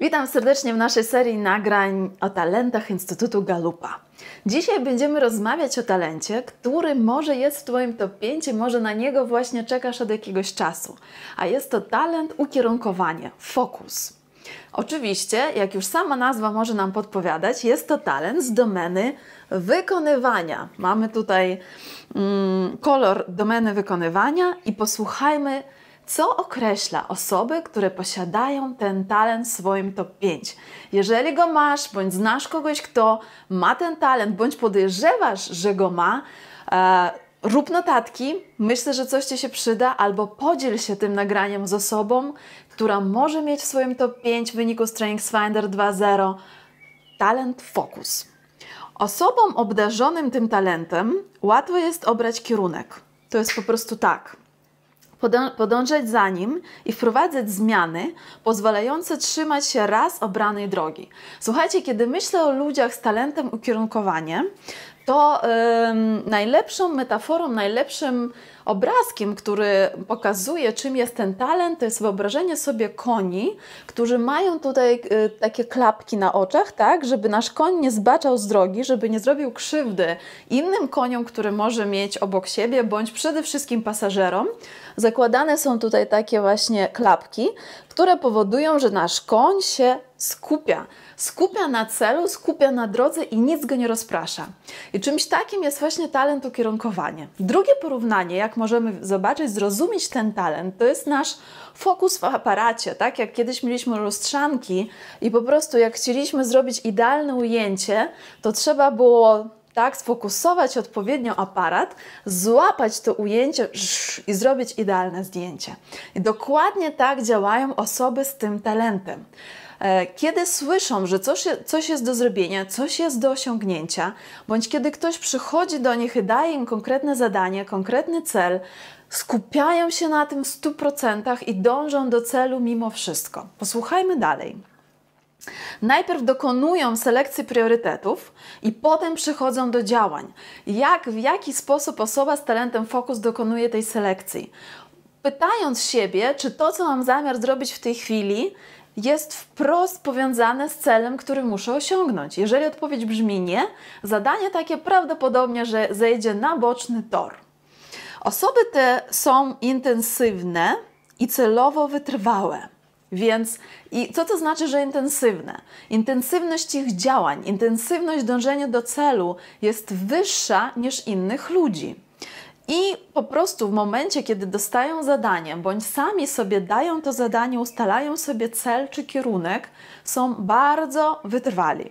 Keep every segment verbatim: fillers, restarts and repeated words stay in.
Witam serdecznie w naszej serii nagrań o talentach Instytutu Galupa. Dzisiaj będziemy rozmawiać o talencie, który może jest w Twoim top pięć i może na niego właśnie czekasz od jakiegoś czasu. A jest to talent ukierunkowanie, fokus. Oczywiście, jak już sama nazwa może nam podpowiadać, jest to talent z domeny wykonywania. Mamy tutaj mm, kolor domeny wykonywania i posłuchajmy, co określa osoby, które posiadają ten talent w swoim top pięć. Jeżeli go masz, bądź znasz kogoś, kto ma ten talent, bądź podejrzewasz, że go ma, e, rób notatki, myślę, że coś Ci się przyda, albo podziel się tym nagraniem z osobą, która może mieć w swoim top pięć w wyniku StrengthsFinder dwa zero talent fokus. Osobom obdarzonym tym talentem łatwo jest obrać kierunek. To jest po prostu tak. Podążać za nim i wprowadzać zmiany pozwalające trzymać się raz obranej drogi. Słuchajcie, kiedy myślę o ludziach z talentem ukierunkowanie, to yy, najlepszą metaforą, najlepszym obrazkiem, który pokazuje, czym jest ten talent, to jest wyobrażenie sobie koni, którzy mają tutaj y, takie klapki na oczach, tak, żeby nasz koń nie zbaczał z drogi, żeby nie zrobił krzywdy innym koniom, które może mieć obok siebie, bądź przede wszystkim pasażerom. Zakładane są tutaj takie właśnie klapki, które powodują, że nasz koń się skupia. Skupia na celu, skupia na drodze i nic go nie rozprasza. I czymś takim jest właśnie talent ukierunkowanie. Drugie porównanie, jak możemy zobaczyć, zrozumieć ten talent, to jest nasz fokus w aparacie. Tak jak kiedyś mieliśmy lustrzanki i po prostu jak chcieliśmy zrobić idealne ujęcie, to trzeba było tak sfokusować odpowiednio aparat, złapać to ujęcie i zrobić idealne zdjęcie. I dokładnie tak działają osoby z tym talentem. Kiedy słyszą, że coś, coś jest do zrobienia, coś jest do osiągnięcia, bądź kiedy ktoś przychodzi do nich i daje im konkretne zadanie, konkretny cel, skupiają się na tym w stu procentach i dążą do celu mimo wszystko. Posłuchajmy dalej. Najpierw dokonują selekcji priorytetów i potem przychodzą do działań. Jak, w jaki sposób osoba z talentem fokus dokonuje tej selekcji? Pytając siebie, czy to, co mam zamiar zrobić w tej chwili, jest wprost powiązane z celem, który muszę osiągnąć. Jeżeli odpowiedź brzmi nie, zadanie takie prawdopodobnie, że zejdzie na boczny tor. Osoby te są intensywne i celowo wytrwałe. Więc i co to znaczy, że intensywne? Intensywność ich działań, intensywność dążenia do celu jest wyższa niż innych ludzi. I po prostu w momencie, kiedy dostają zadanie, bądź sami sobie dają to zadanie, ustalają sobie cel czy kierunek, są bardzo wytrwali.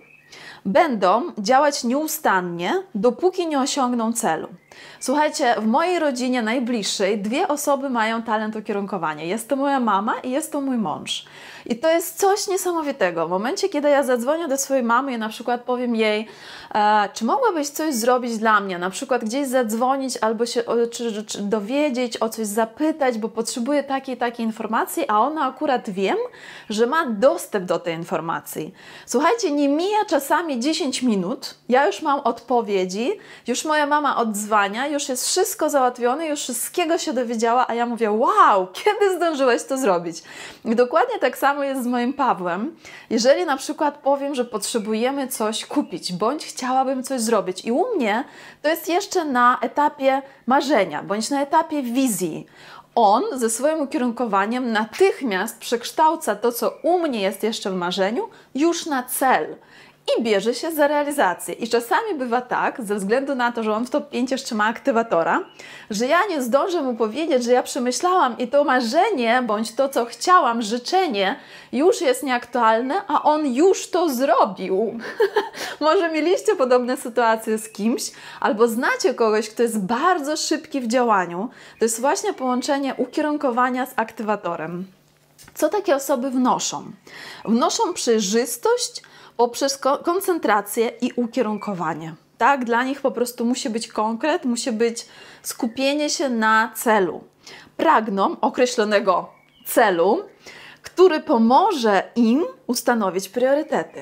Będą działać nieustannie, dopóki nie osiągną celu. Słuchajcie, w mojej rodzinie najbliższej dwie osoby mają talent ukierunkowania. Jest to moja mama i jest to mój mąż. I to jest coś niesamowitego. W momencie, kiedy ja zadzwonię do swojej mamy i na przykład powiem jej, e, czy mogłabyś coś zrobić dla mnie, na przykład gdzieś zadzwonić albo się o, czy, czy dowiedzieć, o coś zapytać, bo potrzebuję takiej takiej informacji, a ona akurat wiem, że ma dostęp do tej informacji. Słuchajcie, nie mija czasami dziesięć minut, ja już mam odpowiedzi, już moja mama odzwania, już jest wszystko załatwione, już wszystkiego się dowiedziała, a ja mówię, wow, kiedy zdążyłeś to zrobić? I dokładnie tak samo jest z moim Pawłem. Jeżeli na przykład powiem, że potrzebujemy coś kupić, bądź chciałabym coś zrobić i u mnie to jest jeszcze na etapie marzenia, bądź na etapie wizji. On ze swoim ukierunkowaniem natychmiast przekształca to, co u mnie jest jeszcze w marzeniu, już na cel. I bierze się za realizację. I czasami bywa tak, ze względu na to, że on w top pięć jeszcze ma aktywatora, że ja nie zdążę mu powiedzieć, że ja przemyślałam i to marzenie, bądź to, co chciałam, życzenie, już jest nieaktualne, a on już to zrobił. Może mieliście podobne sytuacje z kimś, albo znacie kogoś, kto jest bardzo szybki w działaniu. To jest właśnie połączenie ukierunkowania z aktywatorem. Co takie osoby wnoszą? Wnoszą przejrzystość, poprzez koncentrację i ukierunkowanie. Tak? Dla nich po prostu musi być konkret, musi być skupienie się na celu. Pragną określonego celu, który pomoże im ustanowić priorytety.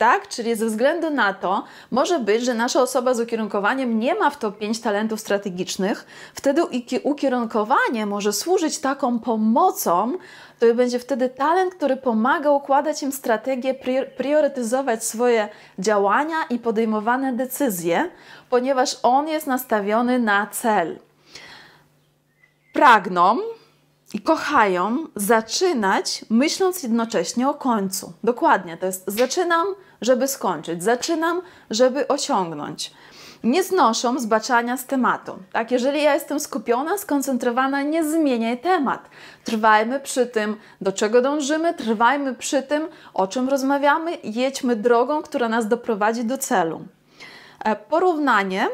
tak? Czyli ze względu na to może być, że nasza osoba z ukierunkowaniem nie ma w top pięć talentów strategicznych, wtedy ukierunkowanie może służyć taką pomocą, to będzie wtedy talent, który pomaga układać im strategię, priorytetyzować swoje działania i podejmowane decyzje, ponieważ on jest nastawiony na cel. Pragną i kochają zaczynać, myśląc jednocześnie o końcu. Dokładnie, to jest zaczynam, żeby skończyć, zaczynam, żeby osiągnąć. Nie znoszą zbaczania z tematu. Tak, jeżeli ja jestem skupiona, skoncentrowana, nie zmieniaj temat. Trwajmy przy tym, do czego dążymy, trwajmy przy tym, o czym rozmawiamy, jedźmy drogą, która nas doprowadzi do celu. Porównanie,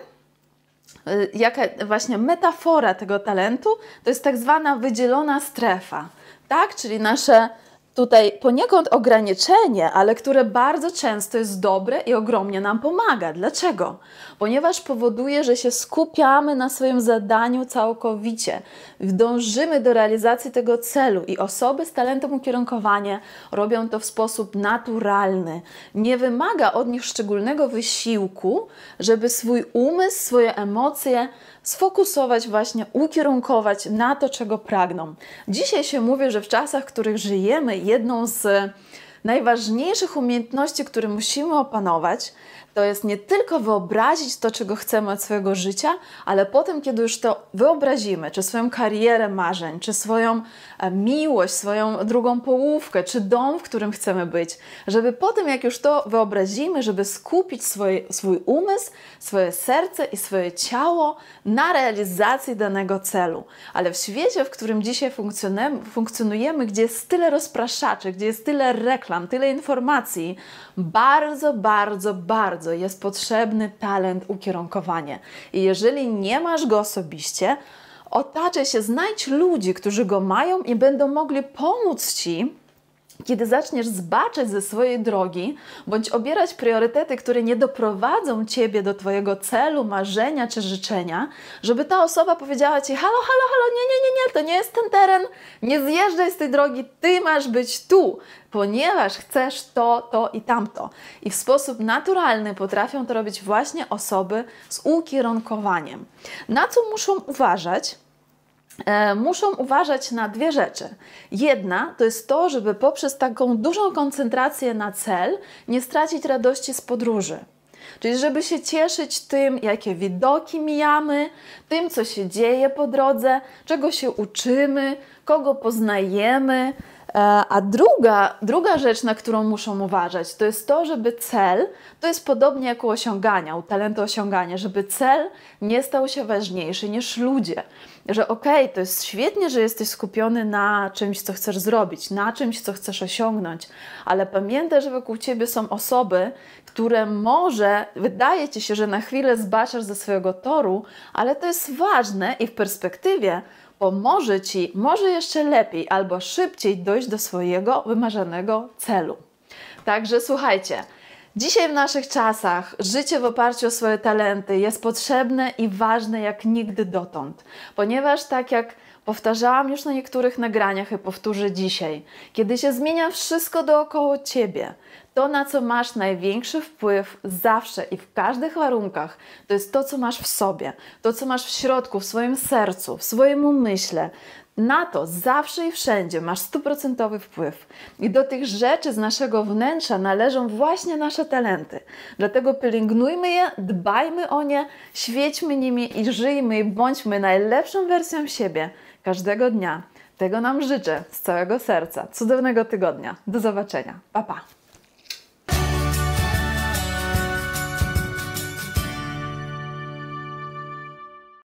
jaka właśnie metafora tego talentu, to jest tak zwana wydzielona strefa. Tak, czyli nasze tutaj poniekąd ograniczenie, ale które bardzo często jest dobre i ogromnie nam pomaga. Dlaczego? Ponieważ powoduje, że się skupiamy na swoim zadaniu całkowicie. Dążymy do realizacji tego celu i osoby z talentem ukierunkowania robią to w sposób naturalny. Nie wymaga od nich szczególnego wysiłku, żeby swój umysł, swoje emocje sfokusować właśnie, ukierunkować na to, czego pragną. Dzisiaj się mówi, że w czasach, w których żyjemy, jedną z najważniejszych umiejętności, które musimy opanować, to jest nie tylko wyobrazić to, czego chcemy od swojego życia, ale potem, kiedy już to wyobrazimy, czy swoją karierę marzeń, czy swoją miłość, swoją drugą połówkę, czy dom, w którym chcemy być, żeby potem, jak już to wyobrazimy, żeby skupić swój, swój umysł, swoje serce i swoje ciało na realizacji danego celu. Ale w świecie, w którym dzisiaj funkcjonujemy, gdzie jest tyle rozpraszaczy, gdzie jest tyle reklam, tyle informacji, bardzo, bardzo, bardzo jest potrzebny talent ukierunkowania. I jeżeli nie masz go osobiście, otaczaj się, znajdź ludzi, którzy go mają i będą mogli pomóc Ci, kiedy zaczniesz zbaczać ze swojej drogi, bądź obierać priorytety, które nie doprowadzą Ciebie do Twojego celu, marzenia czy życzenia, żeby ta osoba powiedziała Ci: halo, halo, halo, nie, nie, nie, nie, to nie jest ten teren, nie zjeżdżaj z tej drogi, Ty masz być tu, ponieważ chcesz to, to i tamto. I w sposób naturalny potrafią to robić właśnie osoby z ukierunkowaniem. Na co muszą uważać? E, muszą uważać na dwie rzeczy. Jedna to jest to, żeby poprzez taką dużą koncentrację na cel nie stracić radości z podróży. Czyli żeby się cieszyć tym, jakie widoki mijamy, tym, co się dzieje po drodze, czego się uczymy, kogo poznajemy. A druga, druga rzecz, na którą muszą uważać, to jest to, żeby cel, to jest podobnie jak u osiągania, u talentu osiągania, żeby cel nie stał się ważniejszy niż ludzie. Że okej, okay, to jest świetnie, że jesteś skupiony na czymś, co chcesz zrobić, na czymś, co chcesz osiągnąć, ale pamiętaj, że wokół Ciebie są osoby, które może, wydaje Ci się, że na chwilę zbaczasz ze swojego toru, ale to jest ważne i w perspektywie pomoże Ci może jeszcze lepiej albo szybciej dojść do swojego wymarzonego celu. Także słuchajcie, dzisiaj w naszych czasach życie w oparciu o swoje talenty jest potrzebne i ważne jak nigdy dotąd, ponieważ tak jak powtarzałam już na niektórych nagraniach i powtórzę dzisiaj, kiedy się zmienia wszystko dookoła Ciebie, to, na co masz największy wpływ zawsze i w każdych warunkach, to jest to, co masz w sobie, to, co masz w środku, w swoim sercu, w swoim umyśle. Na to zawsze i wszędzie masz stuprocentowy wpływ. I do tych rzeczy z naszego wnętrza należą właśnie nasze talenty. Dlatego pielęgnujmy je, dbajmy o nie, świećmy nimi i żyjmy i bądźmy najlepszą wersją siebie każdego dnia. Tego nam życzę z całego serca. Cudownego tygodnia. Do zobaczenia. Pa, pa.